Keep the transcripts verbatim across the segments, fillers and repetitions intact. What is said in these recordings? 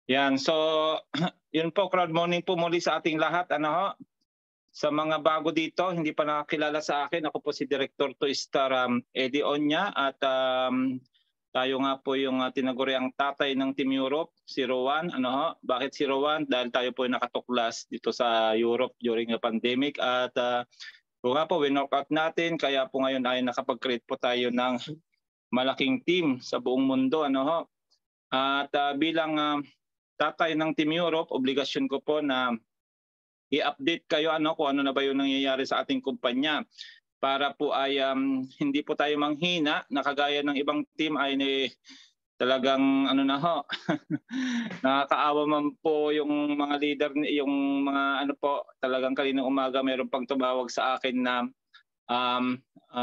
Yan. So, yun po, crowd morning po muli sa ating lahat. Ano ho? Sa mga bago dito, hindi pa nakakilala sa akin, ako po si Director to Star um, Eddie Onia at um, tayo nga po yung uh, tinaguriang tatay ng Team Europe, si Rowan. Ano ho? Bakit si Rowan? Dahil tayo po yung nakatuklas dito sa Europe during the pandemic at uh, kung nga po, win-knockout natin, kaya po ngayon ay nakapag-create po tayo ng malaking team sa buong mundo. Ano ho? At uh, bilang uh, tatay ng Team Europe, obligasyon ko po na i-update kayo ano kung ano na ba yung nangyayari sa ating kumpanya para po ay um, hindi po tayo manghina na kagaya ng ibang team ay ni, talagang ano na ho nakakaawa man po yung mga leader, yung mga ano po, talagang kaninang umaga mayroon pang tumawag sa akin na um,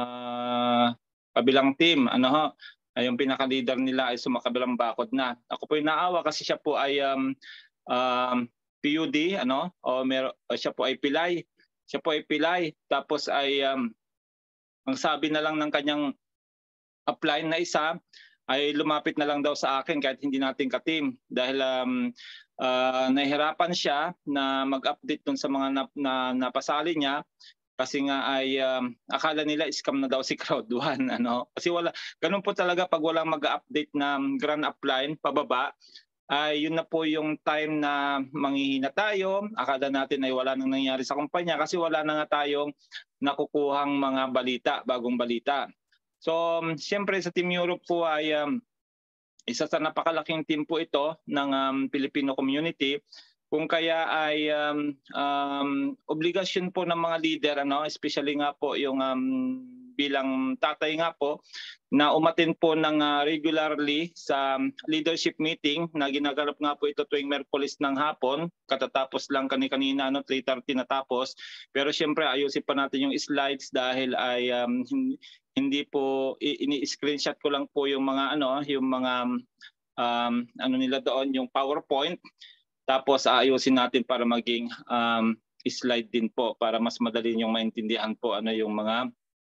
uh, kabilang team ano ho ay yung pinaka-leader nila ay sumakabilang bakod na. Ako po yung naawa kasi siya po ay um, um, P U D ano o mer siya po ay pilay. Siya po ay pilay tapos ay um, ang sabi na lang ng kanyang upline na isa ay lumapit na lang daw sa akin kahit hindi natin ka-team dahil um, uh, nahihirapan siya na mag-update dun sa mga na, na, napasali niya kasi nga ay um, akala nila scam na daw si crowd one ano kasi wala ganun po talaga pag walang mag-update na grand upline pababa ay yun na po yung time na manghihina tayo, akala natin ay wala nang nangyari sa kumpanya kasi wala na nga tayong nakukuhang mga balita, bagong balita. So um, siyempre sa Team Europe po ay um, isa sa napakalaking team po ito ng um, Filipino community. Kung kaya ay um, um, obligasyon po ng mga leader, ano, especially nga po yung um, bilang tatay nga po, na umatin po ng uh, regularly sa um, leadership meeting na ginaganap nga po ito tuwing Merkulis ng hapon. Katatapos lang kani-kanina, ano, three thirty natapos. Pero siyempre ayusin pa natin yung slides dahil ay um, hindi po ini-screenshot ko lang po yung mga ano, yung mga um, ano nila doon, yung PowerPoint. Tapos aayusin natin para maging um, slide din po para mas madali yung maintindihan po ano yung mga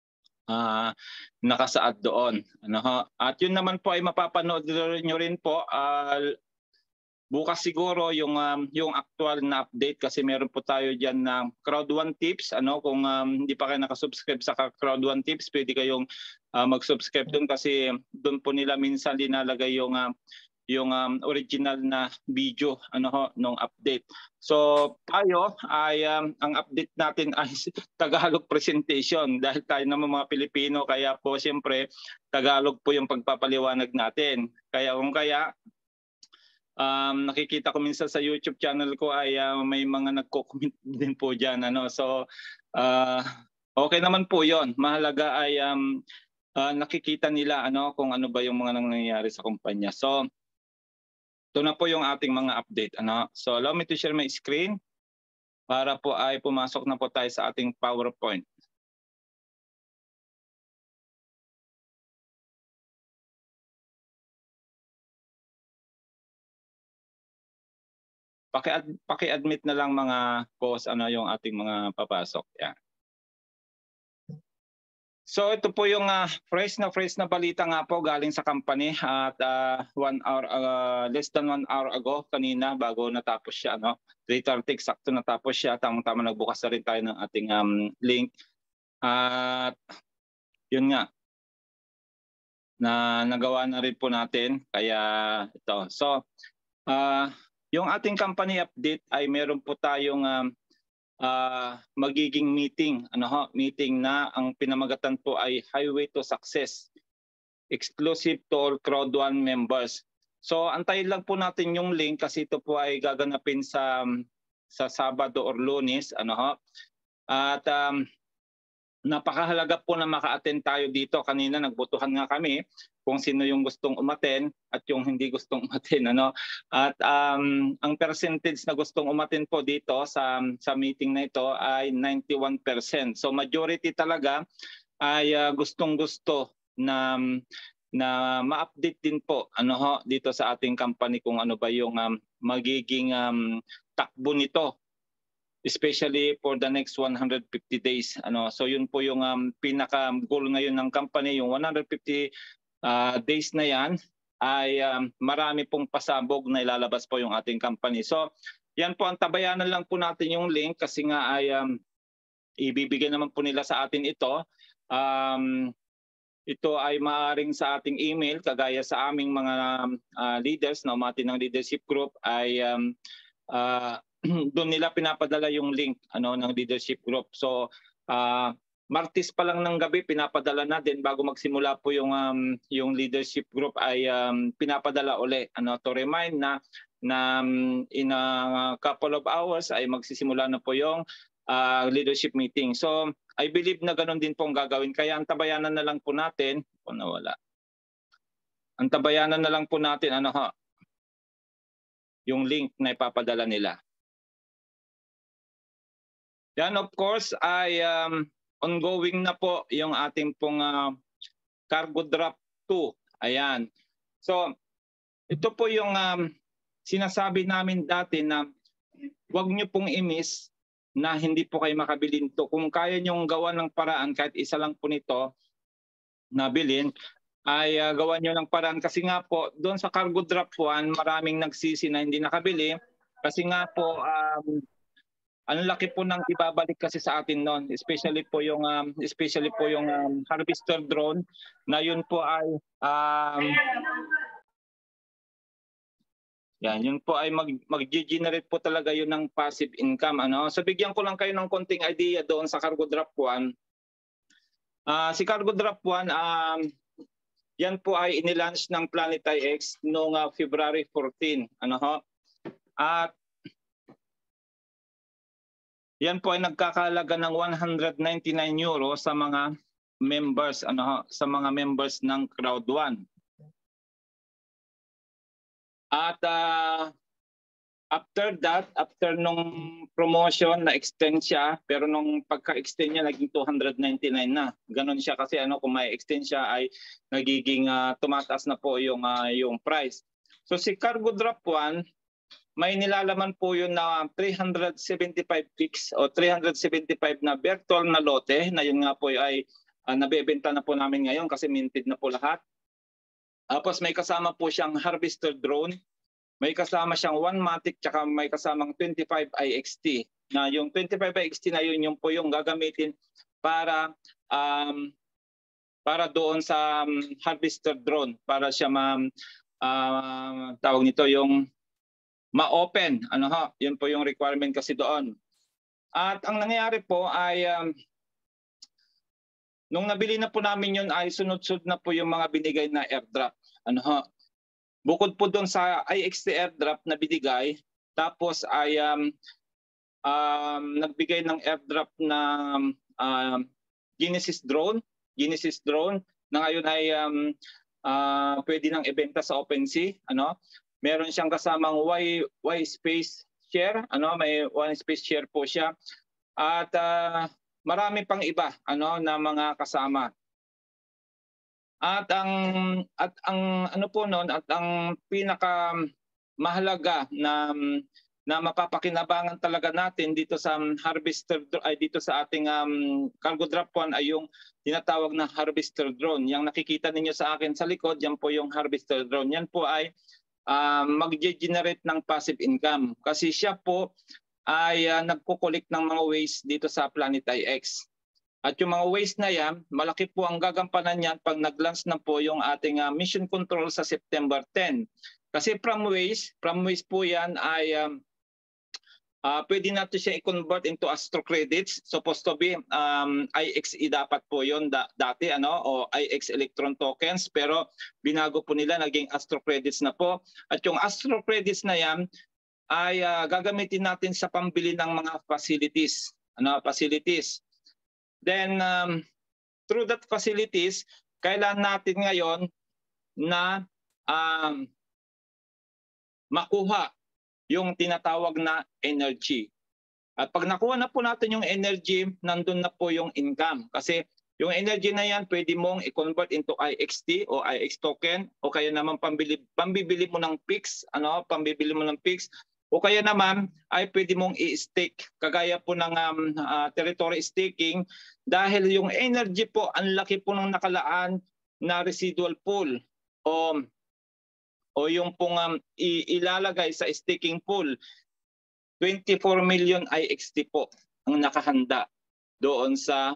uh, nakasaad doon. Ano ho? At yun naman po ay mapapanood nyo rin po uh, bukas siguro yung um, yung actual na update kasi meron po tayo diyan ng crowd one tips. Ano kung um, hindi pa kayo nakasubscribe sa crowd one tips, pwede kayong uh, mag-subscribe doon kasi doon po nila minsan linalagay yung uh, yung um, original na video ano ho nung update. So tayo ay um, ang update natin ay Tagalog presentation dahil tayo naman mga Pilipino kaya po siyempre Tagalog po yung pagpapaliwanag natin. Kaya kung kaya um, nakikita ko minsan sa YouTube channel ko ay uh, may mga nagko-comment din po diyan ano. So uh, okay naman po 'yon. Mahalaga ay um, uh, nakikita nila ano kung ano ba yung mga nangyayari sa kumpanya. So ito na po yung ating mga update. Ano? So allow me to share my screen para po ay pumasok na po tayo sa ating PowerPoint. Paki-admit na lang mga boss ano yung ating mga papasok. Yan. So ito po yung uh, fresh na fresh na balita nga po galing sa company at uh, one hour uh, less than one hour ago kanina bago natapos siya no. three thirty sakto natapos siya, tamang-tama nagbukas na rin tayo ng ating um, link. At uh, yun nga na nagawa na rin po natin kaya ito. So uh, yung ating company update ay meron po tayong um, Uh, magiging meeting ano ho meeting na ang pinamagatan po ay Highway to Success exclusive to all crowd one members. So antayin lang po natin yung link kasi ito po ay gaganapin sa sa Sabado or Lunes ano ho. At um, napakahalaga po na maka-attend tayo dito. Kanina nagbotohan nga kami kung sino yung gustong umaten at yung hindi gustong umaten ano. At um, ang percentage na gustong umaten po dito sa sa meeting na ito ay ninety-one percent. So majority talaga ay uh, gustong-gusto na na ma-update din po ano ho dito sa ating company kung ano ba yung um, magiging um, takbo nito, especially for the next one hundred fifty days. Ano, so yun po yung um, pinaka goal ngayon ng company, yung one hundred fifty uh, days na yan ay um, marami pong pasabog na ilalabas po yung ating company. So yan po, ang tabayanan lang po natin yung link kasi nga ay um, ibibigay naman po nila sa atin ito. Um, ito ay maaaring sa ating email, kagaya sa aming mga uh, leaders na umati ng leadership group ay um, uh, doon nila pinapadala yung link ano ng leadership group. So uh, Martes pa lang ng gabi pinapadala na din bago magsimula po yung um, yung leadership group ay um, pinapadala uli ano to remind na na um, in a couple of hours ay magsisimula na po yung uh, leadership meeting. So I believe na ganoon din pong gagawin, kaya ang tabayanan na lang po natin kung nawala. Ang tabayanan na lang po natin ano ha, yung link na ipapadala nila. Yan of course ay um, ongoing na po yung ating pong uh, cargo drop two. Ayan. So ito po yung um, sinasabi namin dati na huwag nyo pong i-miss na hindi po kayo makabili nito. Kung kaya nyong gawa ng paraan kahit isa lang po nito na bilhin, ay uh, gawa nyo ng paraan. Kasi nga po doon sa cargo drop one maraming nagsisi na hindi nakabili kasi nga po um, ang laki po ng ibabalik kasi sa atin noon, especially po yung um, especially po yung um, harvester drone na yun po ay um, yan, yun po ay mag mag-generate po talaga yun ng passive income ano. So bigyan ko lang kayo ng konting idea doon sa cargo drop one. Uh, si cargo drop one um yan po ay inilaunch ng Planetary X noong uh, February fourteen ano ho. At yan po ay nagkakalaga ng one hundred ninety-nine euro sa mga members ano sa mga members ng crowd one. At uh, after that, after nung promotion na extend siya, pero nung pagka-extend niya naging two hundred ninety-nine na. Ganon siya kasi ano kung may extend siya ay nagiging uh, tumataas na po yung uh, yung price. So si cargo drop one may nilalaman po yun na three hundred seventy-five picks o three hundred seventy-five na virtual na lote na yun nga po ay uh, nabebenta na po namin ngayon kasi minted na po lahat. Tapos may kasama po siyang harvester drone, may kasama siyang one matic tsaka may kasamang twenty-five I X T. Na yung twenty-five I X T na yun yung po yung gagamitin para um, para doon sa um, harvester drone para siya ma uh, tawag nito yung ma-open, ano ho, yun po yung requirement kasi doon. At ang nangyayari po ay um, nung nabili na po namin yun ay sunod-sunod na po yung mga binigay na airdrop. Ano ho? Bukod po doon sa I X T airdrop na binigay, tapos ay um, um, nagbigay ng airdrop na um, Genesis drone, Genesis drone na ngayon ay um, uh, pwede nang ibenta sa OpenSea, ano? Meron siyang kasamang Y, Y space share, ano, may Y space share po siya. At uh, marami pang iba, ano, na mga kasama. At ang at ang ano po noon at ang pinaka mahalaga na na mapapakinabangan talaga natin dito sa harvester ay dito sa ating um, cargo drop one ay yung tinatawag na harvester drone. Yang nakikita ninyo sa akin sa likod, yan po yung harvester drone. Yan po ay Uh, mag-generate ng passive income kasi siya po ay uh, nagko-collect ng mga waste dito sa Planetary X. At yung mga waste na yan, malaki po ang gagampanan niyan pag nag-launch na po yung ating uh, mission control sa September tenth. Kasi from waste, from waste po yan ay um, uh, pwede natin siya i-convert into astro credits. Supposed to be um, I X E dapat po yun da dati ano o I X electron tokens, pero binago po nila, naging astro credits na po. At yung astro credits na yan ay uh, gagamitin natin sa pambili ng mga facilities, ano facilities. Then um, through that facilities, kailangan natin ngayon na um, makuha yung tinatawag na energy. At pag nakuha na po natin yung energy, nandun na po yung income. Kasi yung energy na yan, pwede mong i-convert into I X T o I X token o kaya naman pambili, pambibili mo ng P I X, ano, pambibili mo ng P I X. O kaya naman ay pwede mong i-stake kagaya po ng um, uh, territory staking dahil yung energy po, ang laki po ng nakalaan na residual pool o o yung pong um, ilalagay sa staking pool, twenty-four million I X T po ang nakahanda doon sa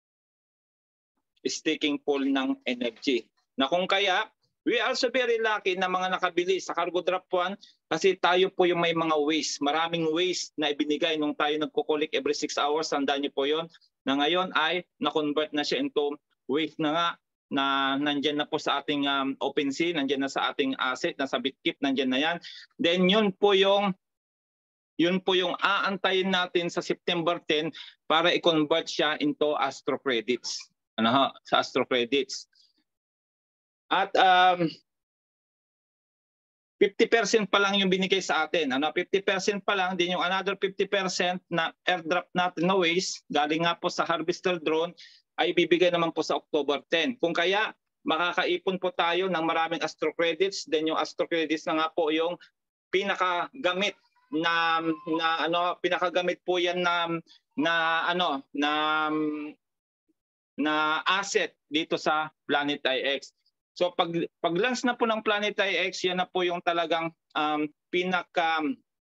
staking pool ng energy. Na kung kaya, we are also very lucky na mga nakabili sa Cargo Drop one kasi tayo po yung may mga waste. Maraming waste na ibinigay nung tayo nagkukulik every six hours. Tandaan niyo po yun. Na ngayon ay na-convert na siya into waste na nga na nandyan na po sa ating um, OpenSea, nandyan na sa ating asset, nasa Bitkip, nandyan na yan. Then yun po yung yun po yung aantayin natin sa September ten para i-convert siya into Astro Credits. Ano ho? Sa Astro Credits. At um, fifty percent pa lang yung binigay sa atin. Ano, fifty percent pa lang, din yung another fifty percent na airdrop natin na waste, galing nga po sa harvester drone, ay bibigay naman po sa October ten. Kung kaya, makakaipon po tayo ng maraming Astro Credits, then yung Astro Credits na nga po yung pinakagamit na, na ano, pinakagamit po yan na, na ano, na, na asset dito sa Planet I X. So pag pag-launch na po ng Planet I X, yan na po yung talagang um, pinaka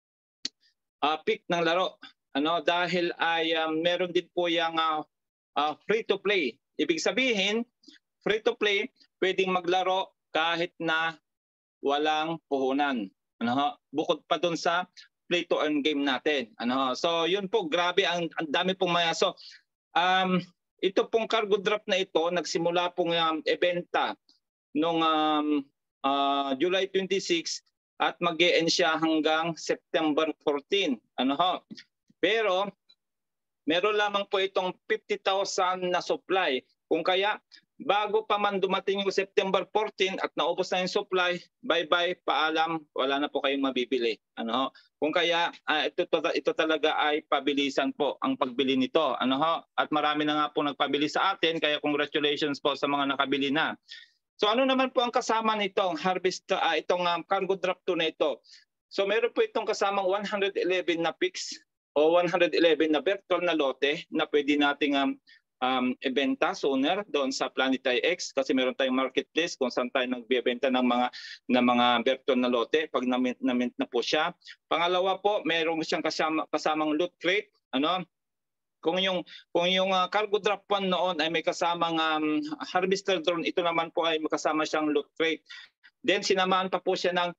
uh, peak ng laro. Ano, dahil ay um, meron din po yung uh, uh, free to play. Ibig sabihin, free to play, pwedeng maglaro kahit na walang puhunan. Ano, bukod pa doon sa play to earn game natin. Ano, so yun po, grabe ang, ang dami pong maya. So um, ito pong cargo drop na ito, nagsimula pong um, ebenta noong um, uh, July twenty-six at mag-e-end siya hanggang September fourteen. Ano ho? Pero meron lamang po itong fifty thousand na supply. Kung kaya bago pa man dumating yung September fourteen at naubos na yung supply, bye-bye, paalam, wala na po kayong mabibili. Ano ho? Kung kaya uh, ito, ito talaga ay pabilisan po ang pagbili nito. Ano ho? At marami na nga po nagpabili sa atin, kaya congratulations po sa mga nakabili na. So ano naman po ang kasama nitong harvest, uh, itong um, cargo drop two na ito? So meron po itong kasamang one hundred eleven na picks o one hundred eleven na virtual na lote na pwede nating um, um, ibenta sooner doon sa Planet I X kasi meron tayong marketplace kung saan tayo nagbibenta ng mga ng mga virtual na lote pag na-mint na, mint na po siya. Pangalawa po, meron siyang kasama, kasamang loot crate. Ano? Kung yung kung yung uh, cargo drop one noon ay may kasamang um, harvester drone, ito naman po ay makasama siyang loot crate. Then sinamahan pa po siya ng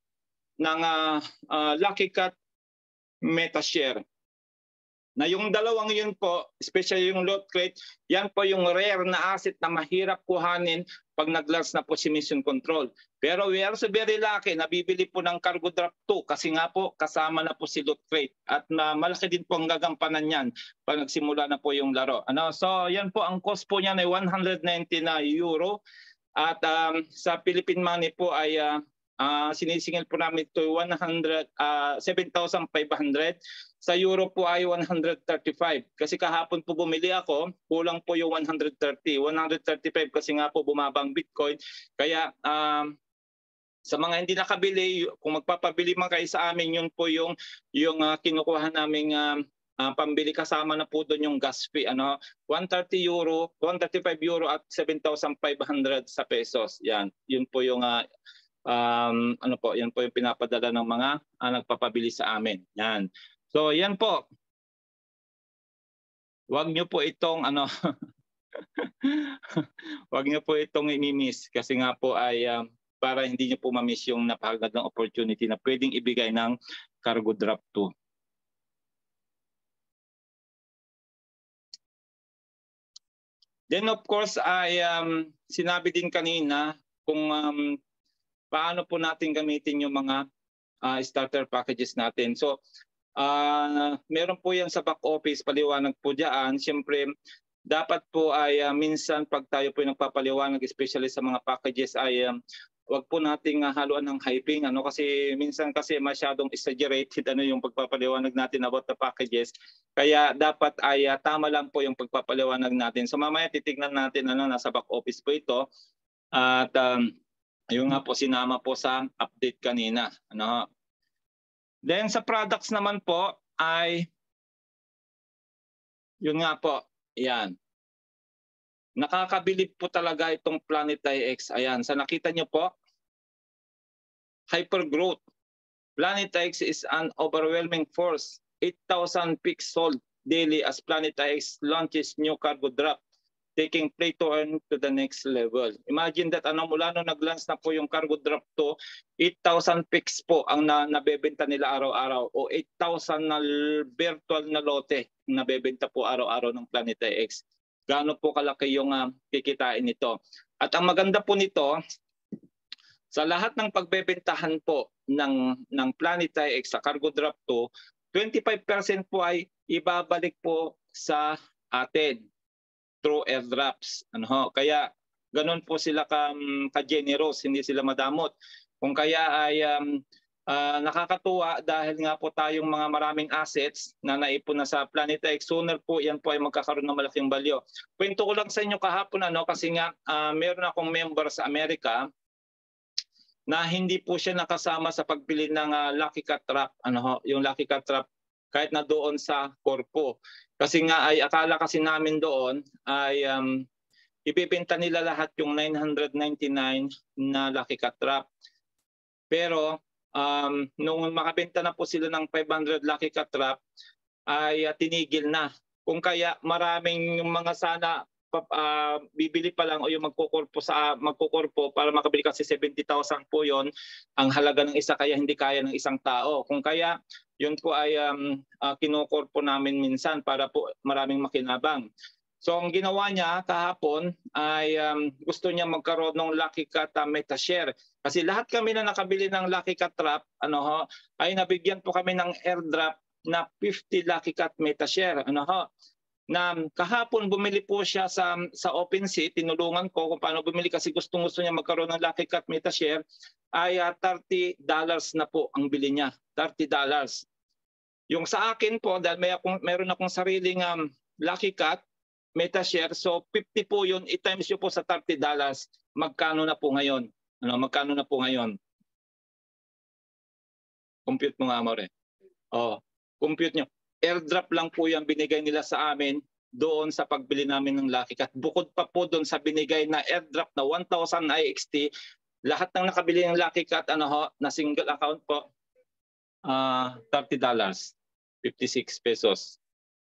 ng uh, uh, Lucky Cat Metashare. Na yung dalawang yun po, especially yung loot crate, yan po yung rare na asset na mahirap kuhanin pag nag-launch na po si Mission Control. Pero we are so very lucky na bibili po ng Cargo Drop two kasi nga po kasama na po si loot crate at na malaki din po ang gagampanan niyan pag nagsimula na po yung laro. Ano? So yan po, ang cost po niyan ay one hundred ninety na euro at um, sa Philippine money po ay uh, uh, sinisingil po namin ito one hundred, uh, seven thousand five hundred. Sa euro po ay one hundred thirty-five. Kasi kahapon po bumili ako, kulang po yung one hundred thirty. one hundred thirty-five kasi nga po bumabang Bitcoin. Kaya um, sa mga hindi nakabili, kung magpapabili man kayo sa amin, yun po yung, yung uh, kinukuha naming um, uh, pambili, kasama na po doon yung gas fee. Ano? one hundred thirty euro, one hundred thirty-five euro at seven thousand five hundred sa pesos. Yan, yun po yung uh, um, ano po, yan po yung pinapadala ng mga uh, nagpapabili sa amin. Yan. So yan po. Huwag niyo po itong ano Huwag niyo po itong i-miss kasi nga po ay um, para hindi niyo po ma-miss yung napakagandang opportunity na pwedeng ibigay ng Cargo Drop two. Then of course ay um, sinabi din kanina kung um, paano po natin gamitin yung mga uh, starter packages natin. So Uh, meron po yan sa back office, paliwanag po dyan. Siyempre, dapat po ay uh, minsan pag tayo po nagpapaliwanag, especially sa mga packages, ay um, wag po nating uh, haluan ng hyping. Ano, kasi minsan kasi masyadong exaggerated ano, yung pagpapaliwanag natin about the packages. Kaya dapat ay uh, tama lang po yung pagpapaliwanag natin. So mamaya titignan natin, ano, nasa back office po ito. At um, yung nga po sinama po sa update kanina. Ano, then sa products naman po ay yun nga po, yan. Nakakabilib po talaga itong Planet I X. Ayan, sa nakita nyo po, hypergrowth. Planet X is an overwhelming force. eight thousand peaks sold daily as Planet X launches new cargo drop, taking play to earn to the next level. Imagine that, ano, mula nung nag-launch na po yung cargo drop to, eight thousand picks po ang na, nabebenta nila araw-araw, o eight thousand na virtual na lote nabebenta po araw-araw ng Planet X. Gaano po kalaki yung uh, kikitain nito. At ang maganda po nito, sa lahat ng pagbebentahan po ng, ng Planet X sa cargo drop to, twenty-five percent po ay ibabalik po sa atin through airdrops. Ano ho? Kaya ganun po sila ka, ka-generous, hindi sila madamot. Kung kaya ay um, uh, nakakatuwa dahil nga po tayong mga maraming assets na naipon na sa Planet X, sooner po yan po ay magkakaroon ng malaking balyo. Kwento ko lang sa inyo kahapon, ano, kasi nga uh, meron akong member sa Amerika na hindi po siya nakasama sa pagbili ng uh, Lucky Cat Trap, ano ho, yung Lucky Cat Trap, kahit na doon sa Corpo. Kasi nga ay akala kasi namin doon ay um, ibibenta nila lahat yung nine hundred ninety-nine na Lucky Cat Trap. Pero um, nung makabenta na po sila ng five hundred Lucky Cat Trap ay uh, tinigil na. Kung kaya maraming mga sana uh, bibili pa lang o yung magkukorpo sa uh, magkukorpo para makabili, kasi seventy thousand po yon ang halaga ng isa, kaya hindi kaya ng isang tao. Kung kaya yun po ay um, uh, kinukorpo namin minsan para po maraming makinabang. So ang ginawa niya kahapon ay um, gusto niya magkaroon ng Lucky Cat uh, Metashare. Kasi lahat kami na nakabili ng Lucky Cat Trap, ano ho, ay nabigyan po kami ng airdrop na fifty Lucky Cat Metashare. Ano ho, na kahapon bumili po siya sa sa OpenSea, tinulungan ko kung paano bumili kasi gustong-gusto niya magkaroon ng Lucky Cat Metashare, ay uh, thirty dollars na po ang bili niya, thirty dollars. Yung sa akin po, dahil may akong, meron akong sariling um, Lucky Cat Metashare, so fifty po yun, i-times yun po sa thirty dollars. Magkano na po ngayon? Ano, magkano na po ngayon? Compute mo nga, Amore. Oh, compute nyo. Airdrop lang po yung binigay nila sa amin doon sa pagbili namin ng Lucky Cat. Bukod pa po doon sa binigay na airdrop na one thousand I X T, lahat ng nakabili ng Lucky Cat, ano ho, na single account po, uh, thirty dollars, fifty-six pesos.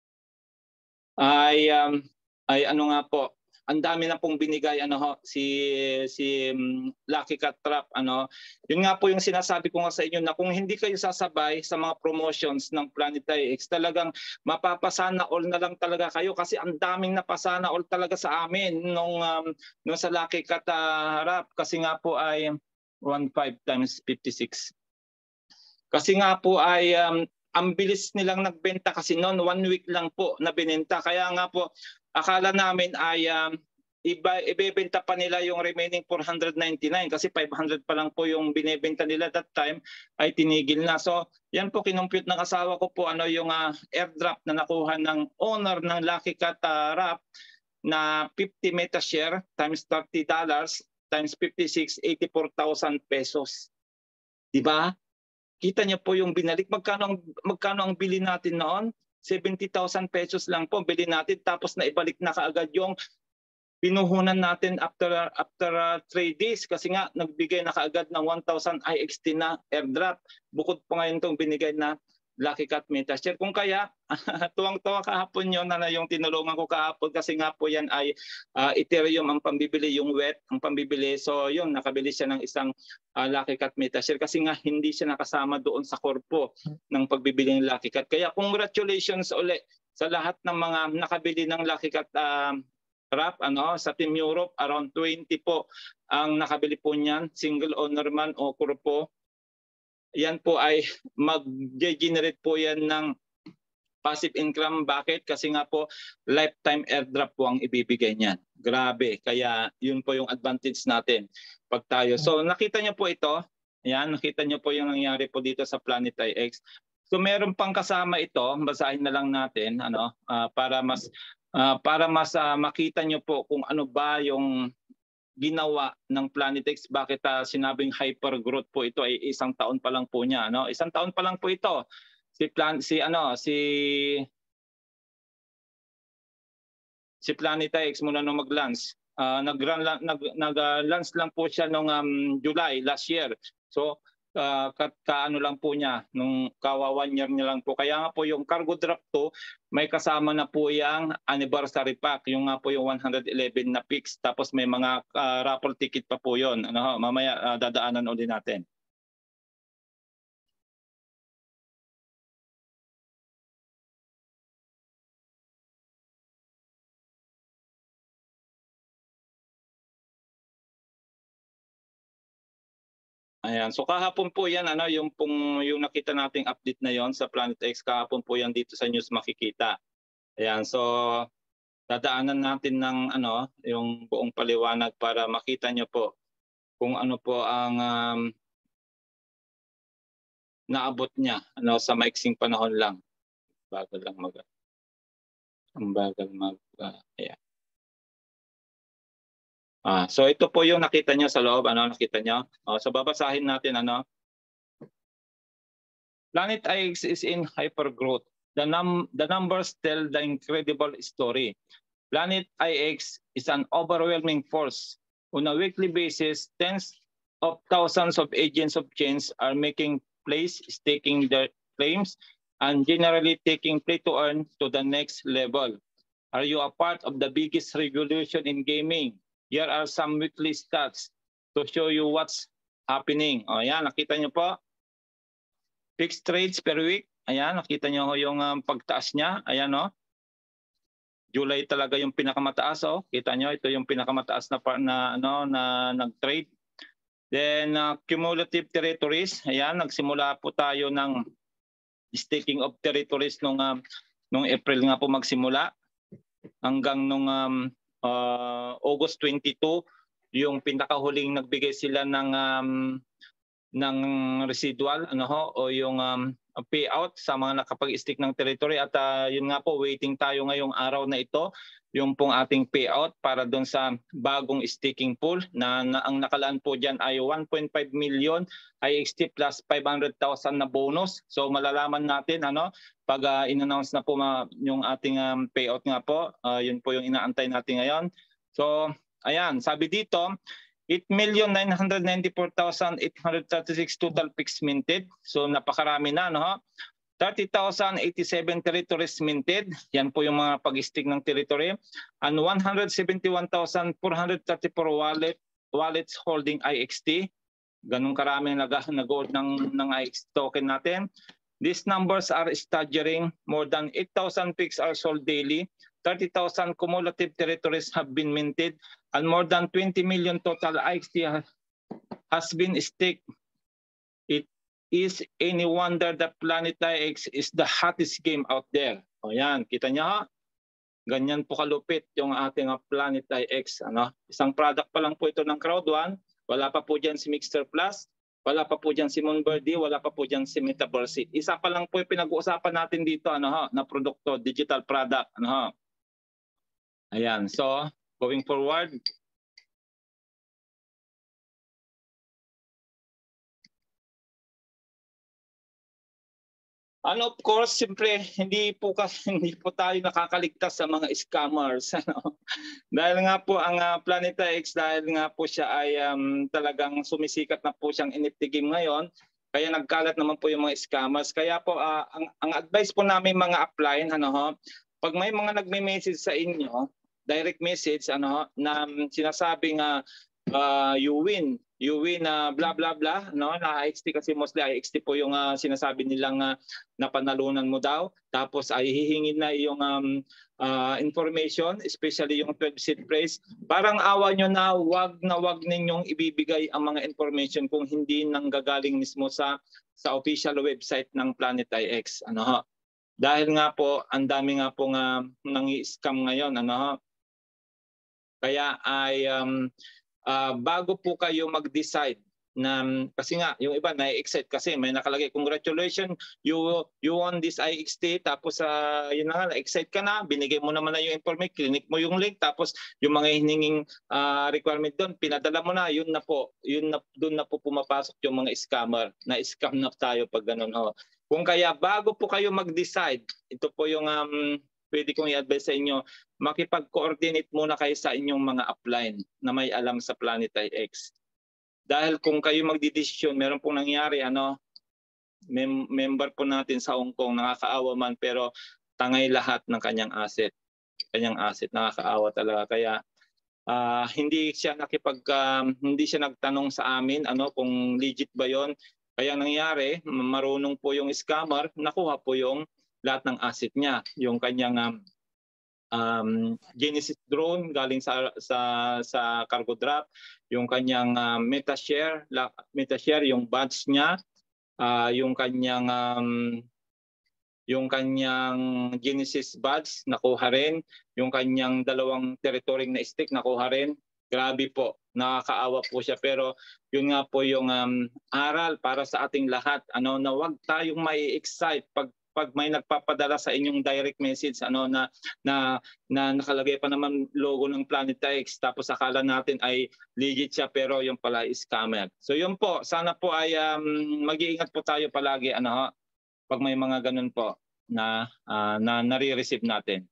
Ay, um, ay ano nga po, ang dami na pong binigay, ano ho, si si um, Lucky Cat Trap, ano. Yun nga po yung sinasabi ko nga sa inyo, na kung hindi kayo sasabay sa mga promotions ng Planet X, talagang mapapasana all na lang talaga kayo, kasi ang daming napasana all talaga sa amin nung um, nung sa Lucky Cat uh, Rap, kasi nga po ay one point five times fifty-six. Kasi nga po ay um, ang bilis nilang nagbenta, kasi noon one week lang po na binenta. Kaya nga po akala namin ay um, iba, ibebenta pa nila yung remaining four hundred ninety-nine, kasi five hundred pa lang po yung binebenta nila that time, ay tinigil na. So yan po, kinumpute ng asawa ko po ano yung uh, airdrop na nakuha ng owner ng Lucky Cat uh, Rap na fifty Metashare times thirty dollars times fifty-six, eighty-four thousand pesos. Diba? Kita niyo po yung binalik. Magkano ang, magkano ang bili natin noon? seventy thousand pesos lang po bili natin, tapos na ibalik na kaagad yung pinuhunan natin after after uh, three days, kasi nga nagbigay na kaagad ng one thousand I X T na airdrop. Bukod pa ngayon itong binigay na Lucky Cat Metashare. Kung kaya, tuwang-tuwa kahapon yun na, na yung tinulungan ko kahapon, kasi nga po yan ay uh, Ethereum ang pambibili, yung wet ang pambibili. So yun, nakabili siya ng isang uh, Lucky Cat Metashare, kasi nga hindi siya nakasama doon sa korpo ng pagbibili ng Lucky Cat. Kaya congratulations ulit sa lahat ng mga nakabili ng Lucky Cat uh, Trap, ano, sa Team Europe. Around twenty po ang nakabili po niyan, single owner man o korpo. Yan po ay mag-generate po yan ng passive income. Bakit? Kasi nga po lifetime airdrop po ang ibibigay niyan. Grabe. Kaya yun po yung advantage natin pag tayo. So nakita niyo po ito. Yan, nakita niyo po yung nangyari po dito sa Planet X. So meron pang kasama ito. Basahin na lang natin, ano, uh, para mas uh, para mas uh, makita niyo po kung ano ba yung ginawa ng Planet X. Bakit uh, sinabing hypergrowth po ito, ay isang taon pa lang po niya, no? Isang taon pa lang po ito. Si plan si ano si si Planet X muna nung mag-launch. Uh, nag-launch nag, nag, uh, lang po siya nung um, July last year. So uh, ka, kaano lang po niya, nung kawa one year niya lang po. Kaya nga po yung Cargo Draft two, may kasama na po yung anniversary pack, yung nga po yung one hundred eleven na picks, tapos may mga uh, raffle ticket pa po yun. Ano ho, mamaya uh, dadaanan ulit natin. Ayan. So kahapon po 'yan, ano, yung pong yung nakita nating update na 'yon sa Planet X, kahapon po 'yan dito sa news makikita. Ayan. So dadaanan natin ng ano, yung buong paliwanag para makita nyo po kung ano po ang um, naabot niya, ano, sa maiksing panahon lang. Bagal lang mag ang bagal mag uh, ayan. Ah, so ito po yung nakita nyo sa loob, ano, nakita nyo? Oh, so babasahin natin, ano. Planet I X is in hypergrowth. The, num the numbers tell the incredible story. Planet I X is an overwhelming force. On a weekly basis, tens of thousands of agents of change are making plays, staking their claims, and generally taking play to earn to the next level. Are you a part of the biggest revolution in gaming? Here are some weekly stats to show you what's happening. O yan, nakita nyo po. Fixed trades per week. Ayan, nakita nyo yung um, pagtaas niya. Ayan, no? July talaga yung pinakamataas, oh. Kita nyo, ito yung pinakamataas na na ano na nag-trade. Then uh, cumulative territories. Ayan, nagsimula po tayo ng staking of territories nung uh, nung April nga po magsimula hanggang nung um, uh, August twenty-two, yung pinakahuling nagbigay sila ng um, ng residual, ano ho, o yung um, payout sa mga nakapag-stick ng territory. At uh, yun nga po, waiting tayo ngayong araw na ito, yung pong ating payout para doon sa bagong staking pool na, na ang nakalaan po dyan ay one point five million I X T plus five hundred thousand na bonus. So malalaman natin, ano, pag uh, in-announce na po ma, yung ating um, payout nga po, uh, yun po yung inaantay natin ngayon. So ayan, sabi dito, eight million nine hundred ninety-four thousand eight hundred thirty-six total picks minted. So napakarami na, no? thirty thousand eighty-seven territories minted. Yan po yung mga pag-stick ng territory. And one hundred seventy-one thousand four hundred thirty-four wallet, wallets holding I X T. Ganun karami nag-hold ng, ng I X T token natin. These numbers are staggering. More than eight thousand picks are sold daily. thirty thousand cumulative territories have been minted. And more than twenty million total I X T has been staked. It is any wonder that Planet I X is the hottest game out there. O yan, kita niyo ha? Ganyan po kalupit yung ating Planet I X. Ano? Isang product pa lang po ito ng CROWD one. Wala pa po dyan si Mixer Plus. Wala pa po dyan si Moonbirdie. Wala pa po dyan si Metaverse. Isa pa lang po yung pinag-uusapan natin dito, ano ha? Na produkto, digital product. Ano ha? Ayan, so going forward. Ano, of course, siyempre hindi po kasi hindi po tayo nakakaligtas sa mga scammers, ano. Dahil nga po ang uh, Planet X, dahil nga po siya ay um, talagang sumisikat na po siyang N F T game ngayon, kaya nagkalat naman po yung mga scammers. Kaya po uh, ang ang advice po namin mga upline, ano ho, pag may mga nagme-message sa inyo, direct message, ano ho, na um, sinasabing uh, uh, you win you win na uh, blah blah blah, no, na I X T, kasi mostly I X T po yung uh, sinasabi nilang uh, napanalunan mo daw, tapos ay hihingin na yung um, uh, information, especially yung twelve seed phrase. Parang awa nyo na wag na wag ninyong ibibigay ang mga information kung hindi nanggagaling mismo sa sa official website ng Planet I X, ano ho. Dahil nga po ang dami nga po nga nangi-scam ngayon, ano ho. Kaya ay um, Uh, bago po kayo mag-decide na, kasi nga yung iba na-excite kasi may nakalagay congratulations, you you won this I X T, tapos uh, yun na nga, na-excite ka na, binigay mo naman na yung information, clinic mo yung link, tapos yung mga hininging uh, requirement doon pinadala mo na, yun na po, yun na, doon na po pumapasok yung mga scammer, na scam na tayo pag ganun ho. Kung kaya bago po kayo mag-decide, ito po yung um, pwede kong i-advise sa inyo, makipag-coordinate muna kayo sa inyong mga upline na may alam sa Planet I X. dahil kung kayo magdidesisyon, meron pong nangyari, ano, mem member po natin sa Hong Kong, nakakaawa man, pero tangay lahat ng kanyang asset. Kanyang asset, nakakaawa talaga. Kaya uh, hindi siya nakipag, um, hindi siya nagtanong sa amin, ano, kung legit ba yon. Kaya nangyari, marunong po yung scammer, nakuha po yung lahat ng asset niya, yung kanyang um, Um, Genesis drone galing sa sa sa cargo drop, yung kanyang uh, MetaShare, la, MetaShare yung badge niya, uh, yung kanyang um, yung kanyang Genesis badge nakuha rin, yung kanyang dalawang territory na stick nakuha rin. Grabe po, nakakaawa po siya, pero yun nga po yung um, aral para sa ating lahat, ano, na wag tayong mai-excite pag pag may nagpapadala sa inyong direct message, ano, na na na nakalagay pa naman logo ng Planet X, tapos akala natin ay legit siya, pero yung pala is scammer. So yun po, sana po ay um, mag-iingat po tayo palagi, ano, pag may mga ganun po na uh, na nare-receive natin.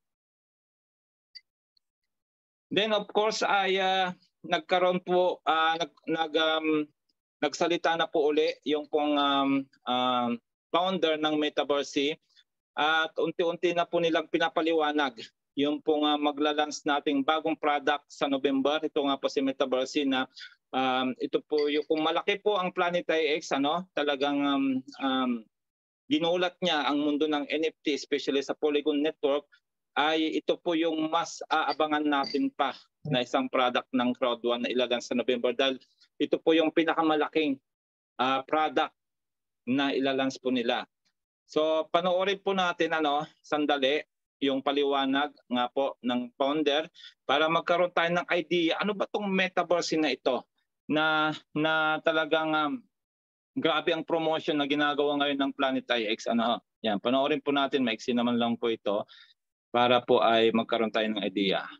Then of course ay uh, nagkaroon po uh, nag nag um, nagsalita na po uli yung pong um, um, founder ng Metaverse, at unti-unti na po nilang pinapaliwanag yung pong uh, maglalance nating bagong product sa November. Ito nga po si Metaverse na um, ito po yung kung malaki po ang Planet X, ano, talagang um, um, ginulat niya ang mundo ng N F T, especially sa Polygon Network, ay ito po yung mas aabangan natin pa na isang product ng crowd one na ilalans sa November, dahil ito po yung pinakamalaking uh, product na ilalans po nila. So panoorin po natin, ano, sandali yung paliwanag nga po ng founder para magkaroon tayo ng idea ano ba tong metaverse na ito na na talagang um, grabe ang promotion na ginagawa ngayon ng Planet X, ano. Yan, panoorin po natin, maiksi naman lang po ito para po ay magkaroon tayo ng idea.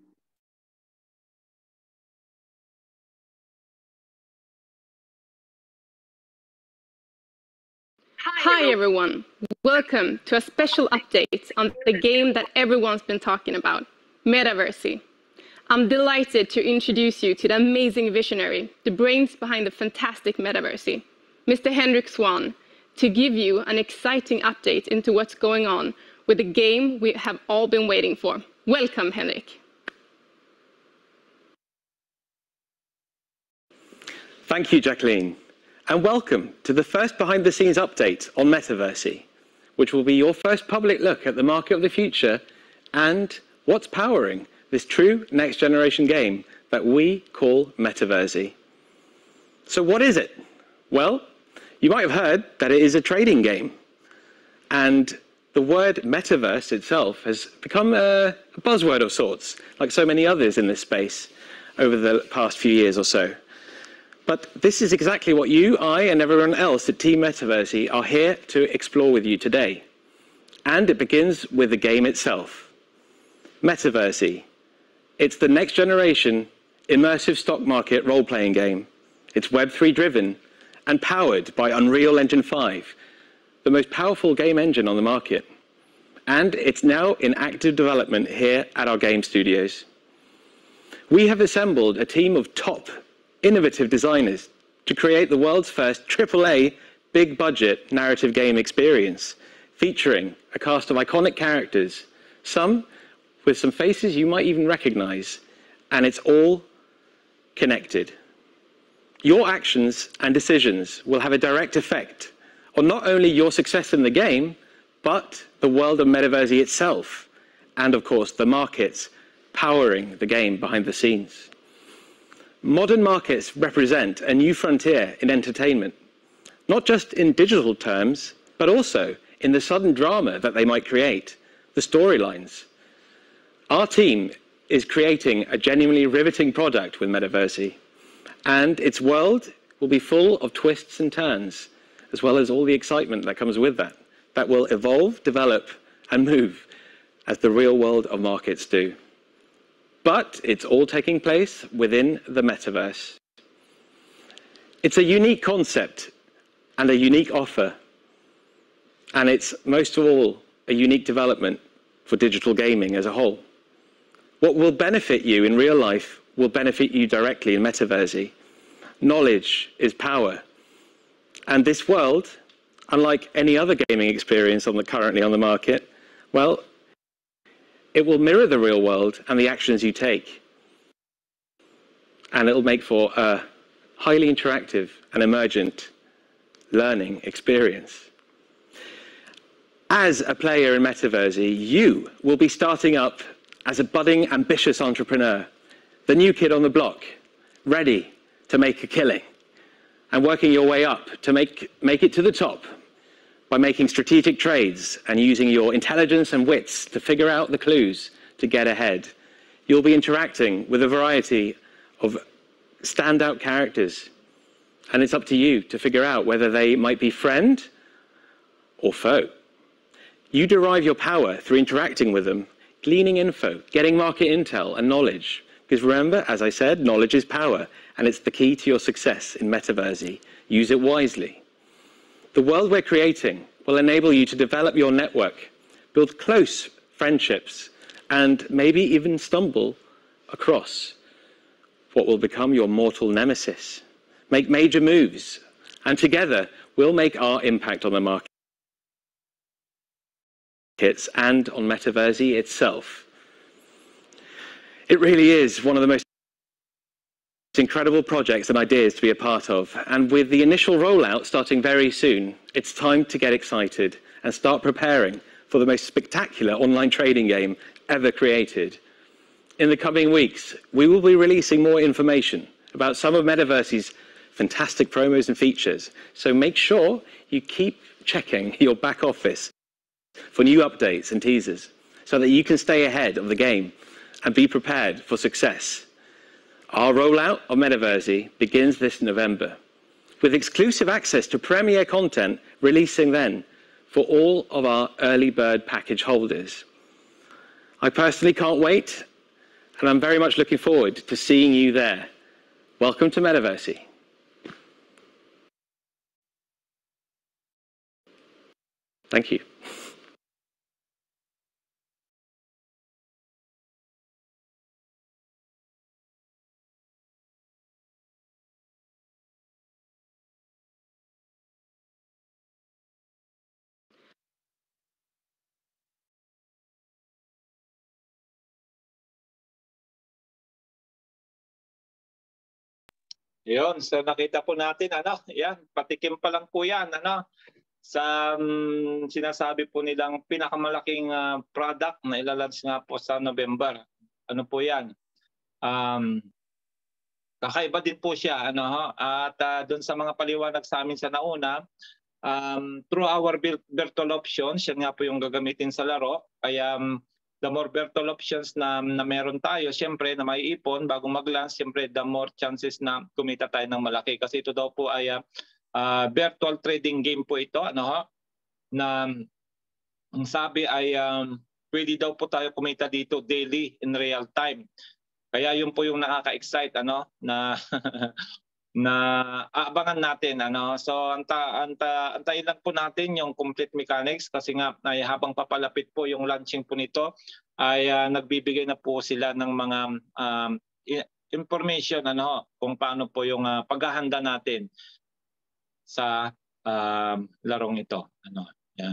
Hi everyone, welcome to a special update on the game that everyone's been talking about, Metaverse. I'm delighted to introduce you to the amazing visionary, the brains behind the fantastic Metaverse, Mister Henrik Swan, to give you an exciting update into what's going on with the game we have all been waiting for. Welcome, Henrik. Thank you, Jacqueline. And welcome to the first behind-the-scenes update on Metaverse, which will be your first public look at the market of the future and what's powering this true next-generation game that we call Metaverse. So what is it? Well, you might have heard that it is a trading game. And the word Metaverse itself has become a, a buzzword of sorts, like so many others in this space over the past few years or so. But this is exactly what you, I, and everyone else at Team Metaverse are here to explore with you today. And it begins with the game itself. Metaverse. It's the next generation immersive stock market role-playing game. It's Web three driven and powered by Unreal Engine five, the most powerful game engine on the market. And it's now in active development here at our game studios. We have assembled a team of top innovative designers to create the world's first triple A big-budget narrative game experience, featuring a cast of iconic characters, some with some faces you might even recognize, and it's all connected. Your actions and decisions will have a direct effect on not only your success in the game, but the world of Metaverse itself, and of course the markets powering the game behind the scenes. Modern markets represent a new frontier in entertainment, not just in digital terms, but also in the sudden drama that they might create, the storylines. Our team is creating a genuinely riveting product with Metaverse, and its world will be full of twists and turns, as well as all the excitement that comes with that, that will evolve, develop, and move as the real world of markets do. But it's all taking place within the Metaverse. It's a unique concept and a unique offer, and it's most of all a unique development for digital gaming as a whole. What will benefit you in real life will benefit you directly in Metaverse. knowledge is power. And this world, unlike any other gaming experience on the, currently on the market, well, it will mirror the real world and the actions you take. And it will make for a highly interactive and emergent learning experience. As a player in Metaverse, you will be starting up as a budding, ambitious entrepreneur, the new kid on the block, ready to make a killing, and working your way up to make, make it to the top by making strategic trades and using your intelligence and wits to figure out the clues to get ahead. You'll be interacting with a variety of standout characters, and it's up to you to figure out whether they might be friend or foe. You derive your power through interacting with them, gleaning info, getting market intel and knowledge. Because remember, as I said, knowledge is power, and it's the key to your success in Metaverse. Use it wisely. The world we're creating will enable you to develop your network, build close friendships, and maybe even stumble across what will become your mortal nemesis. Make major moves, and together we'll make our impact on the market and on Metaverse itself. It really is one of the most incredible projects and ideas to be a part of. And with the initial rollout starting very soon, it's time to get excited and start preparing for the most spectacular online trading game ever created. In the coming weeks, we will be releasing more information about some of Metaverse's fantastic promos and features. So make sure you keep checking your back office for new updates and teasers so that you can stay ahead of the game and be prepared for success. Our rollout of Metaverse begins this November, with exclusive access to premiere content releasing then for all of our early bird package holders. I personally can't wait, and I'm very much looking forward to seeing you there. Welcome to Metaverse. Thank you. Yun, so nakita po natin, ano, yan, patikim pa lang po yan, ano, sa um, sinasabi po nilang pinakamalaking uh, product na ilalunch nga po sa November. Ano po yan? Um, kakaiba din po siya, ano, ho? At uh, doon sa mga paliwanag sa amin sa nauna, um, through our virtual options, yan nga po yung gagamitin sa laro, kaya um, the more virtual options na, na meron tayo, siyempre na may ipon bago mag-launch, siyempre the more chances na kumita tayo ng malaki. Kasi ito daw po ay uh, uh, virtual trading game po ito, ano ho? Na ang sabi ay um, pwede daw po tayo kumita dito daily in real time. Kaya yun po yung nakaka-excite, ano, na na aabangan natin, ano. So anta anta antayin lang po natin yung complete mechanics kasi nga ay habang papalapit po yung launching po nito ay uh, nagbibigay na po sila ng mga um, information, ano, kung paano po yung uh, paghahanda natin sa uh, larong ito, ano. Yan.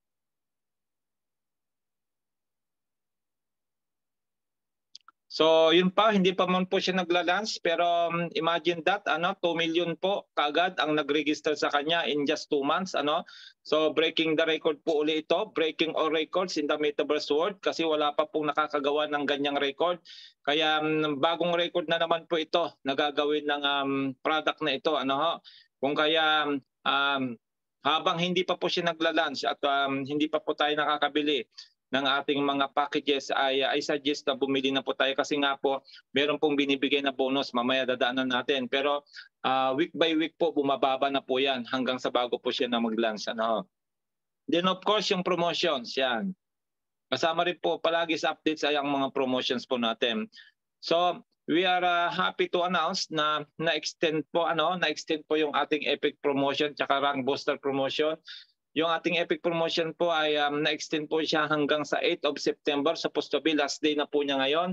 So yun pa, hindi pa man po siya nagla-launch, pero um, imagine that, ano, two million po kaagad ang nag-register sa kanya in just two months, ano. So breaking the record po uli ito, breaking all records in the metaverse world kasi wala pa pong nakakagawa ng ganyang record. Kaya um, bagong record na naman po ito nagagawin ng um, product na ito, ano ho. Kung kaya um, habang hindi pa po siya nagla-launch at um, hindi pa po tayo nakakabili ng ating mga packages ay I suggest na bumili na po tayo kasi nga po meron pong binibigay na bonus, mamaya dadaanan natin, pero uh, week by week po bumababa na po yan hanggang sa bago po siya na mag-launch, ano. Then of course yung promotions, yan kasama rin po palagi sa updates ay ang mga promotions po natin. So we are uh, happy to announce na na-extend po, ano, na-extend po yung ating Epic promotion tsaka rank booster promotion. Yung ating Epic promotion po ay um, na-extend po siya hanggang sa eighth of September. Supposed to be last day na po niya ngayon.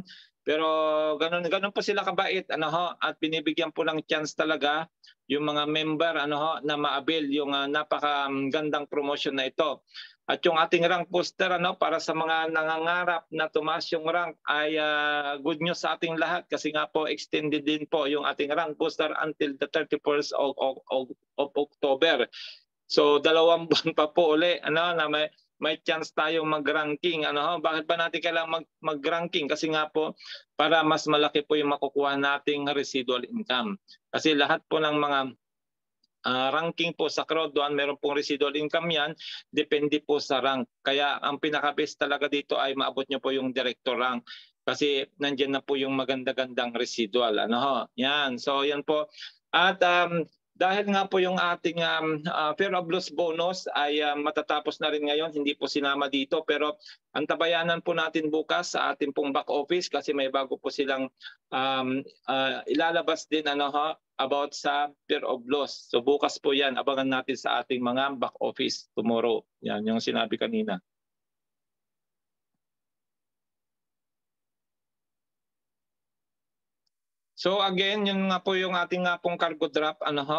Pero ganun, ganun po sila kabait, ano ho, at binibigyan po ng chance talaga yung mga member ano ho, na ma-avail yung uh, napakagandang promotion na ito. At yung ating rank booster ano, para sa mga nangangarap na tumaas yung rank ay uh, good news sa ating lahat kasi nga po extended din po yung ating rank booster until the thirty-first of, of, of, of October. So dalawang buwan pa po uli ano, na may, may chance tayong mag-ranking. Ano, bakit ba natin kailangan mag, mag-ranking? Kasi nga po para mas malaki po yung makukuha nating residual income. Kasi lahat po ng mga Uh, ranking po sa crowd one, meron pong residual income yan, depende po sa rank. Kaya ang pinaka-best talaga dito ay maabot nyo po yung director rank. Kasi nandyan na po yung maganda-gandang residual. Ano ho? Yan. So yan po. At um, dahil nga po yung ating um, uh, fear of loss bonus ay uh, matatapos na rin ngayon, hindi po sinama dito. Pero ang tabayanan po natin bukas sa ating pong back office kasi may bago po silang um, uh, ilalabas din ano ho, about sa fear of loss. So bukas po yan, abangan natin sa ating mga back office tomorrow. Yan yung sinabi kanina. So again, yun nga po yung ating nga pong cargo drop. Ano ho?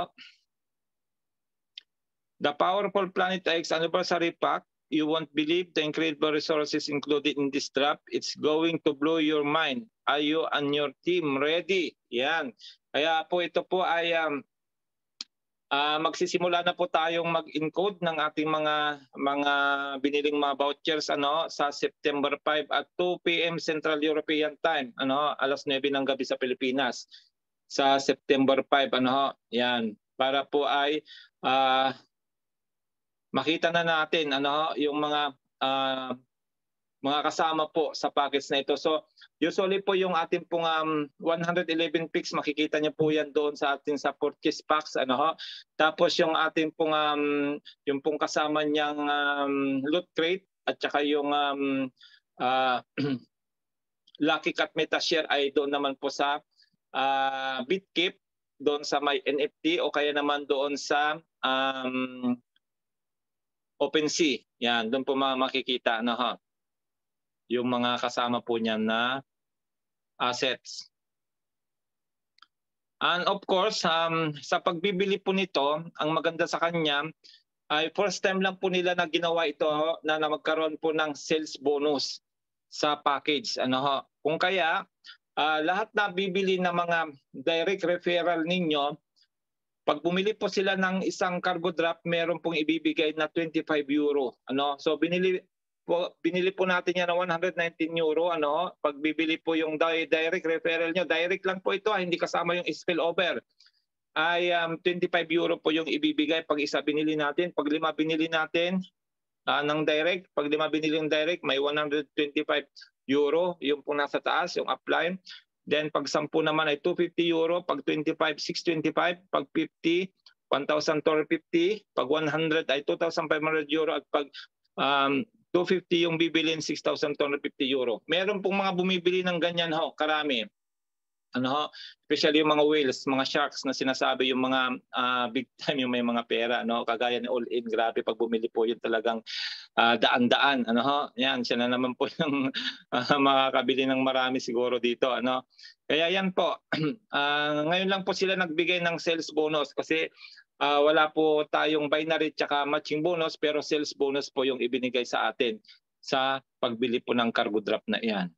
The Powerful Planet X Anniversary Pack. You won't believe the incredible resources included in this drop. It's going to blow your mind. Are you and your team ready? Yan. Kaya po ito po ay um, uh, magsisimula na po tayong mag-encode ng ating mga mga biniling mga vouchers ano sa September five at two P M Central European Time, ano, alas nuwebe ng gabi sa Pilipinas. Sa September five, ano, yan, para po ay uh, makita na natin ano yung mga uh, mga kasama po sa package na ito. So usually po yung ating pong um, one hundred eleven picks, makikita niyo po yan doon sa ating sa purchase packs. Ano ho? Tapos yung ating pong, um, yung pong kasama niyang um, loot crate at saka yung um, uh, Lucky Cat Meta Share ay doon naman po sa uh, BitKeep, doon sa may N F T o kaya naman doon sa um, OpenSea. Yan, doon po makikita. Ano ho? Yung mga kasama po niya na assets. And of course, um, sa pagbibili po nito, ang maganda sa kanya ay first time lang po nila na ginawa ito na, na magkaroon po ng sales bonus sa package. Ano ho? Kung kaya, uh, lahat na bibili ng mga direct referral ninyo, pag bumili po sila ng isang cargo drop, meron pong ibibigay na twenty-five euro. Ano? So binili po, binili po natin yan ng one hundred nineteen euro. Ano? Pag bibili po yung direct referral nyo, direct lang po ito, hindi kasama yung spillover. Ay um, twenty-five euro po yung ibibigay pag isa binili natin. Pag lima binili natin uh, ng direct, pag lima binili yung direct, may one hundred twenty-five euro. Yung po nasa taas, yung upline. Then pag sampu naman ay two hundred fifty euro, pag twenty-five, six hundred twenty-five, pag fifty, one thousand two hundred fifty, pag one hundred ay two thousand five hundred euro at pag um, two hundred fifty yung bibilin, six thousand two hundred fifty euro. Meron pong mga bumibili ng ganyan ho, karami. Ano ho, especially yung mga whales, mga sharks na sinasabi, yung mga uh, big time, yung may mga pera, no, kagaya ni All In, grabe pag bumili po yun talagang uh, daan-daan, ano ho, yan, siya na naman po yung uh, makakabili ng marami siguro dito, ano. Kaya yan po, uh, ngayon lang po sila nagbigay ng sales bonus kasi uh, wala po tayong binary tsaka matching bonus, pero sales bonus po yung ibinigay sa atin sa pagbili po ng cargo drop na yan.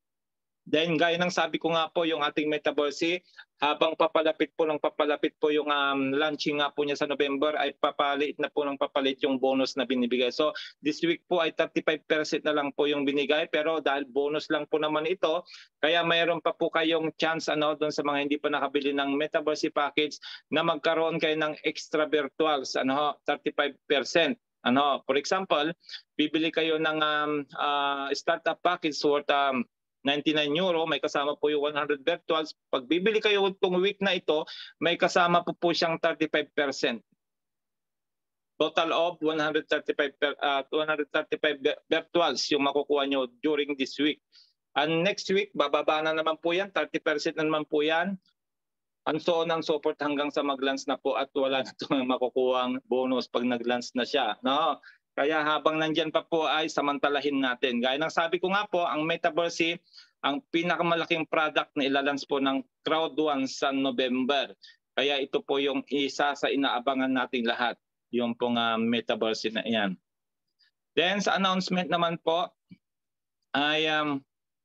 Then gaya ng sabi ko nga po, yung ating Metaverse, habang papalapit po ng papalapit po yung um, launching nga po niya sa November, ay papalit na po ng papalit yung bonus na binibigay. So this week po ay thirty-five percent na lang po yung binigay, pero dahil bonus lang po naman ito, kaya mayroon pa po kayong chance ano doon sa mga hindi pa nakabili ng Metaverse package na magkaroon kayo ng extra virtuals, ano, thirty-five percent. Ano, for example, bibili kayo ng um, uh, startup package worth um, ninety-nine euro, may kasama po yung one hundred virtuals. Pag bibili kayo itong week na ito, may kasama po po siyang thirty-five percent. Total of one hundred thirty-five, uh, one hundred thirty-five virtuals yung makukuha nyo during this week. And next week, bababa na naman po yan, thirty percent na naman po yan. And so on ang support hanggang sa mag-launch na po at wala na itong makukuhang bonus pag nag-launch na siya. No? Kaya habang nandyan pa po ay samantalahin natin. Gaya ng sabi ko nga po, ang Metaverse ang pinakamalaking product na ilalans po ng crowd one sa November. Kaya ito po yung isa sa inaabangan nating lahat, yung pong uh, metaverse na yan. Then sa announcement naman po, ay um,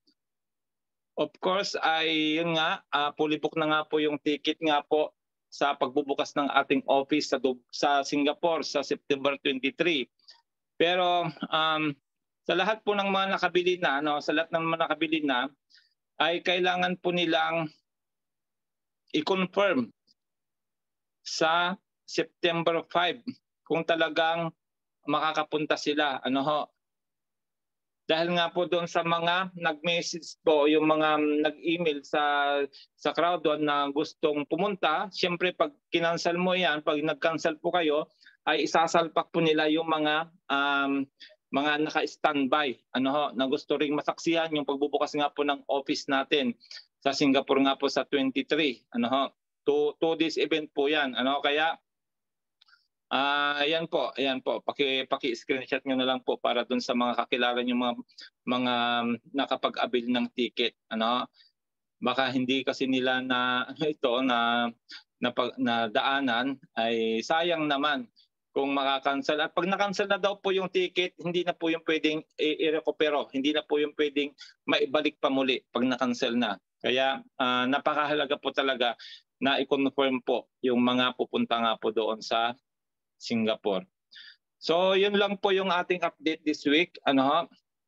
of course ay yun nga, uh, fully book na nga po yung ticket nga po sa pagbubukas ng ating office sa, sa Singapore sa September twenty-three. Pero um, sa lahat po ng mga nakabili na, no, sa lahat ng mga nakabili na, ay kailangan po nilang i-confirm sa September five kung talagang makakapunta sila. Ano ho? Dahil nga po doon sa mga nag-message po, yung mga nag-email sa sa crowd one na gustong pumunta, siyempre pag kinansel mo yan, pag nag-cancel po kayo, ay isasalpak po nila yung mga um, mga naka-standby, ano ho, na gusto ring masaksihan yung pagbubukas nga po ng office natin sa Singapore nga po sa twenty-three. Ano ho, two, two days event po yan. Ano, kaya Ah, uh, ayan po, ayan po. Paki paki-screenshot niyo na lang po para doon sa mga kakilala niyo mga mga nakapag-avail ng ticket, ano? Baka hindi kasi nila na ito na na, na daanan ay sayang naman kung makakancel. At pag na-cancel na daw po yung ticket, hindi na po yung pwedeng i-recupero, hindi na po yung pwedeng maibalik pa muli pag na-cancel na. Kaya uh, napakahalaga po talaga na i-confirm po yung mga pupunta nga po doon sa Singapore. So, yun lang po yung ating update this week. Ano ho?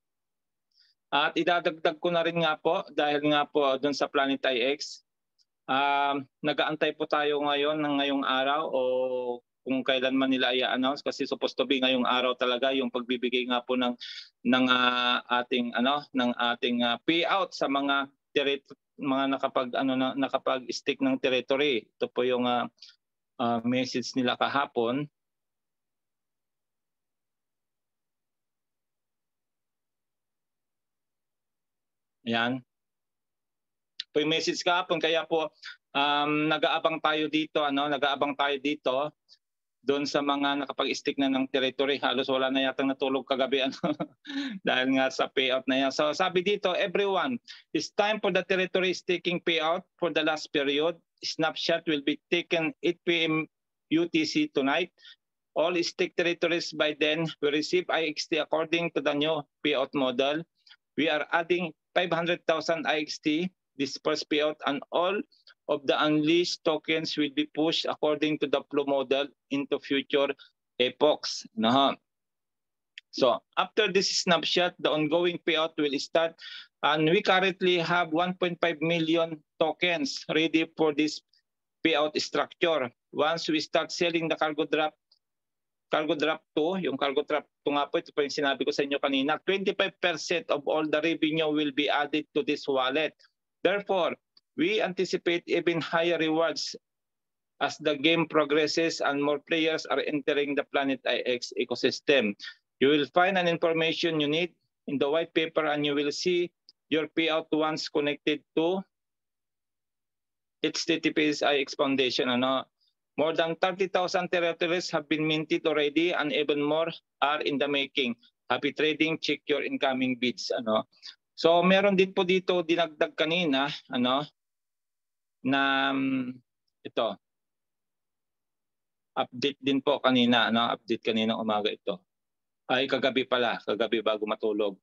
At idadagdag ko na rin nga po dahil nga po doon sa Planet I X, uh, nag-aantay po tayo ngayon ng ngayong araw o kung kailan man nila i-announce kasi supposed to be ngayong araw talaga yung pagbibigay nga po ng ng uh, ating ano ng ating uh, payout sa mga mga nakapag ano na, nakapag-stick ng territory. Ito po yung uh, uh, message nila kahapon. Yan. Po yung message kahapon, kaya po um, nag-aabang tayo dito, ano, nag-aabang tayo dito doon sa mga nakapag-stick na ng territory. Halos wala na yatang natulog kagabi, ano, dahil nga sa payout na yan. So sabi dito, everyone, it's time for the territory sticking payout for the last period. Snapshot will be taken eight p m U T C tonight. All stick territories by then will receive I X T according to the new payout model. We are adding five hundred thousand I X T dispersed payout, and all of the unleashed tokens will be pushed according to the flow model into future epochs. No? So after this snapshot, the ongoing payout will start, and we currently have one point five million tokens ready for this payout structure. Once we start selling the cargo draft, cargo draft two, yung cargo draft two nga po, ito po yung sinabi ko sa inyo kanina, twenty-five percent of all the revenue will be added to this wallet. Therefore, we anticipate even higher rewards as the game progresses and more players are entering the Planet I X ecosystem. You will find an information you need in the white paper, and you will see your payout once connected to H T T P S I X Foundation. Ano? More than thirty thousand territories have been minted already, and even more are in the making. Happy trading, check your incoming bids. Ano? So meron din po dito dinagdag kanina, ano, na um, ito. Update din po kanina, ano, update kanina umaga ito. Ay kagabi pala, kagabi bago matulog.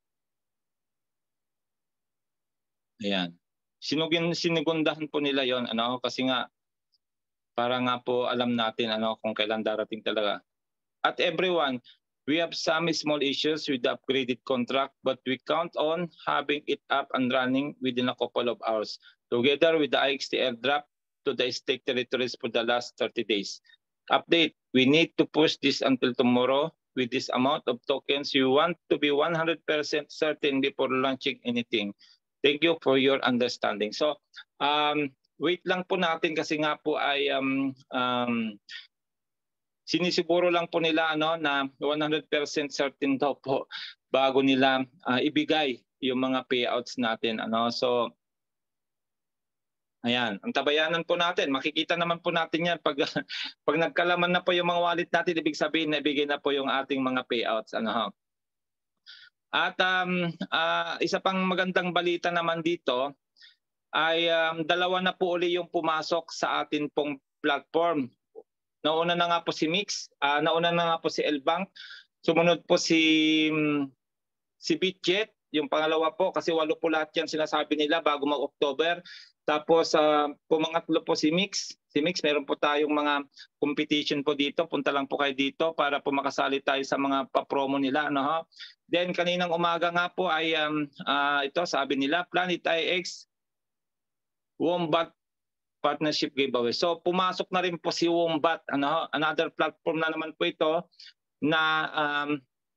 Ayan. Sinugin sinigundahan po nila 'yon, ano, kasi nga para nga po alam natin ano kung kailan darating talaga. At everyone, we have some small issues with the upgraded contract, but we count on having it up and running within a couple of hours, together with the I X T airdrop to the stake territories for the last thirty days. Update, we need to push this until tomorrow. With this amount of tokens, you want to be one hundred percent certain before launching anything. Thank you for your understanding. So, um, wait lang po natin kasi nga po ay um, um, sinisiguro lang po nila ano, na one hundred percent certain daw po bago nila uh, ibigay yung mga payouts natin. Ano. So, ayan, ang tabayanan po natin. Makikita naman po natin yan pag, pag nagkalaman na po yung mga wallet natin, ibig sabihin na ibigay na po yung ating mga payouts. Ano. At um, uh, isa pang magandang balita naman dito ay um, dalawa na po uli yung pumasok sa atin pong platform. Nauna na nga po si Mix, uh, nauna na nga po si Elbank, sumunod po si um, si Bitjet, yung pangalawa po kasi walo po lahat yan sinasabi nila bago mag-October. Tapos uh, pumangatlo po si Mix. Si Mix, meron po tayong mga competition po dito. Punta lang po kayo dito para po makasali tayo sa mga pa-promo nila. Ano, ha? Then kaninang umaga nga po ay um, uh, ito sabi nila, Planet I X Wombat Partnership Giveaway. So pumasok na rin po si Wombat. Ano, another platform na naman po ito na um,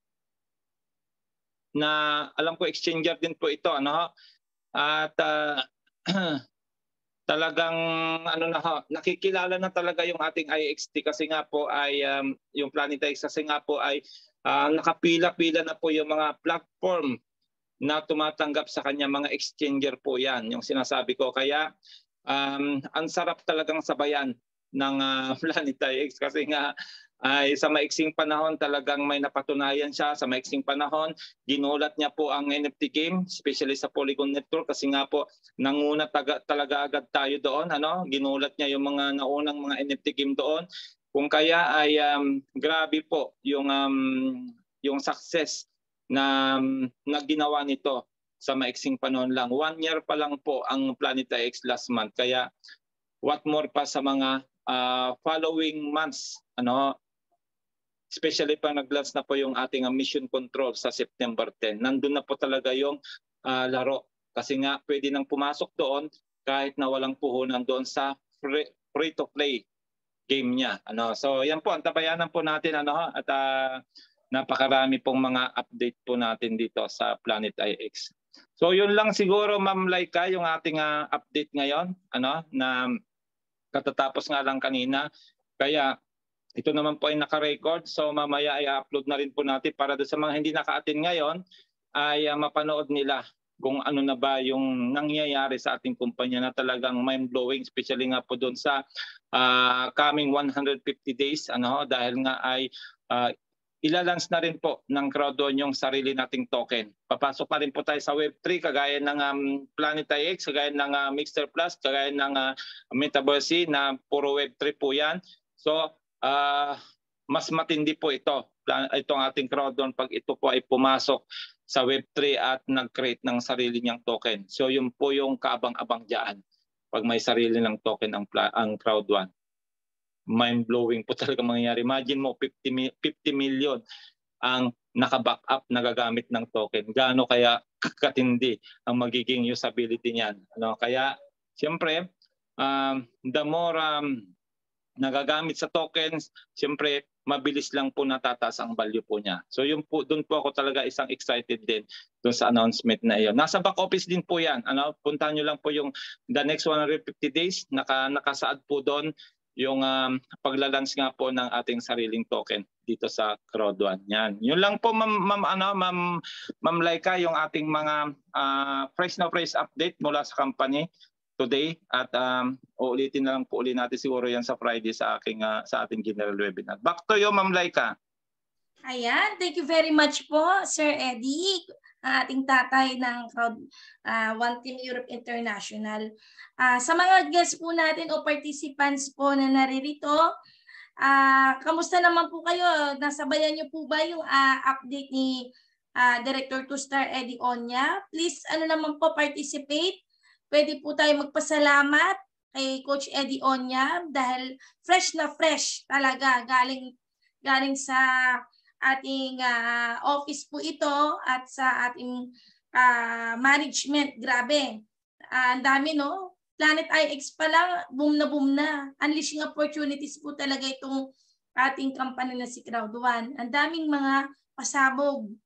na alam ko exchanger din po ito. Ano, at uh, talagang ano na ho, nakikilala na talaga yung ating I X T kasi nga po ay um, yung Planet I X kasi nga po ay uh, nakapila-pila na po yung mga platform na tumatanggap sa kanya, mga exchanger po yan, yung sinasabi ko. Kaya um, ang sarap talagang sabayan ng uh, Planet I X kasi nga ay sa maiksing panahon talagang may napatunayan siya. Sa maiksing panahon, ginulat niya po ang N F T game, especially sa Polygon Network kasi nga po nanguna taga, talaga agad tayo doon. Ano? Ginulat niya yung mga naunang mga N F T game doon. Kung kaya ay um, grabe po yung, um, yung success na, na ginawa nito sa maiksing panahon lang. One year pa lang po ang Planet I X last month. Kaya what more pa sa mga uh, following months, ano, especially pa nag-launch na po yung ating uh, mission control sa September tenth. Nandun na po talaga yung uh, laro. Kasi nga pwede nang pumasok doon kahit na walang puhunan doon sa free, free-to-play game niya. Ano, so yan po, antabayanan po natin. Ano, at uh, napakarami pong mga update po natin dito sa Planet I X. So yun lang siguro, Ma'am Laika, yung ating uh, update ngayon. Ano, na katatapos nga lang kanina. Kaya ito naman po ay naka-record, so mamaya ay upload na rin po natin para sa mga hindi naka-attend ngayon ay uh, mapanood nila kung ano na ba yung nangyayari sa ating kumpanya na talagang mind-blowing, especially nga po doon sa uh, coming one hundred fifty days, ano, dahil nga ay uh, ilalance na rin po ng CROWD one yung sarili nating token. Papasok na rin po tayo sa Web three kagaya ng um, Planet I X, kagaya ng uh, Mixer Plus, kagaya ng uh, Metaverse na puro Web three po yan. So Uh, mas matindi po ito, itong ating CROWD one pag ito po ay pumasok sa Web three at nag-create ng sarili niyang token. So yun po yung kaabang-abang dyan pag may sarili ng token ang, ang CROWD one. Mind-blowing po talaga mangyayari. Imagine mo fifty million ang naka-back up na gagamit ng token. Gaano kaya katindi ang magiging usability niyan. Ano? Kaya siyempre, um, the more um, nagagamit sa tokens, siyempre mabilis lang po natataas ang value po niya. So yun po, doon po ako talaga isang excited din doon sa announcement na iyon. Nasa back office din po yan. Ano, puntahan nyo lang po yung the next one hundred fifty days, naka, nakasaad po doon yung um, paglalunch nga po ng ating sariling token dito sa CROWD one. Yan. Yun lang po, ma'am, ma'am, ano, ma'am, ma'am Laika, yung ating mga uh, fresh na fresh update mula sa company today, at um, uulitin na lang po ulit natin siguro yan sa Friday sa aking uh, sa ating general webinar. Back to you, Ma'am Laika. Ayan, thank you very much po, Sir Eddie, ating tatay ng CROWD one Team Europe International. Uh, sa mga guests po natin o participants po na naririto, uh, kamusta naman po kayo? Nasabayan niyo po ba yung uh, update ni uh, Director two star Eddie Onia? Please, ano naman po, participate. Pwede po tayo magpasalamat kay Coach Eddie Onia dahil fresh na fresh talaga galing galing sa ating uh, office po ito at sa ating uh, management. Grabe. Uh, ang dami, no? Planet I X pa lang, boom na boom na. Unleashing opportunities po talaga itong ating company na si CROWD one. Ang daming mga pasabog